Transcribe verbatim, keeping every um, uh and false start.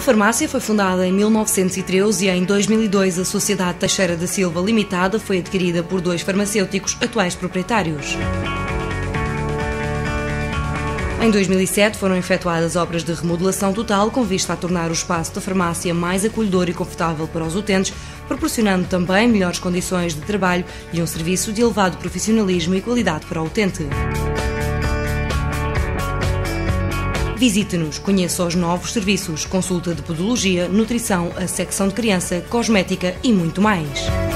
farmácia foi fundada em mil novecentos e treze e em dois mil e dois a Sociedade Teixeira da Silva Limitada foi adquirida por dois farmacêuticos, atuais proprietários. Em dois mil e sete foram efetuadas obras de remodelação total com vista a tornar o espaço da farmácia mais acolhedor e confortável para os utentes, proporcionando também melhores condições de trabalho e um serviço de elevado profissionalismo e qualidade para o utente. Visite-nos, conheça os novos serviços, consulta de podologia, nutrição, a secção de criança, cosmética e muito mais.